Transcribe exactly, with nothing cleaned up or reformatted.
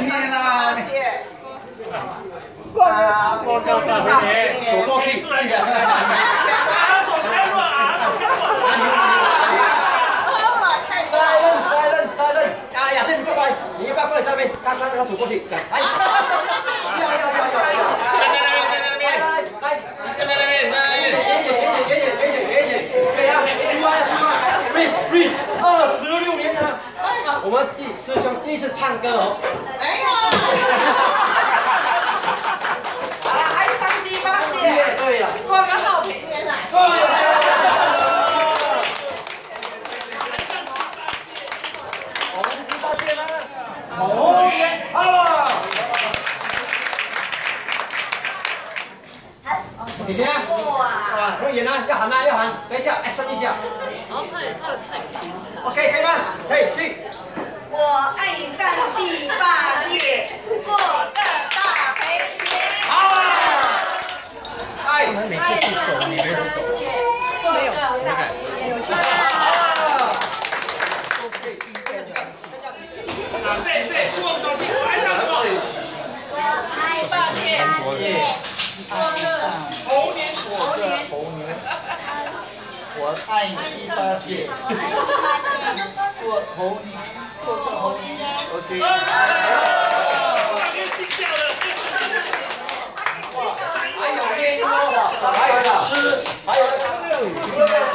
年啦！ 啊，过过过回年， 走过去，去的。 啊，走开了啊！ 塞任塞任塞任，啊，亚瑟你过来，你一过来这边，刚刚他走过去，讲，来，要要要要要，站在那边，站在那边，来来，站在那边，站在那边，远点远点远点远点远点，对呀，出来出来 ，please please， 二十六年了，我们第师兄第一次唱歌哦。哎呀！好了，爱上第八届，对了，过个好平年来。哦，好。你听，哇，可以了，要喊啦，要喊，等一下，action一下。 然后他也他的菜平常。 OK， 可以吗？可以去。 我爱上第八届，过个大平年。 好。哎， 我们每次去走，你没有走， 过个大平年。 啊，谁谁，我走屁股爱上我。 我爱八届，过个猴年， 猴年。 我爱第八届，过猴年，过个猴年 ，OK。 大哥心跳了。 还有呢，还有呢，吃，还有六。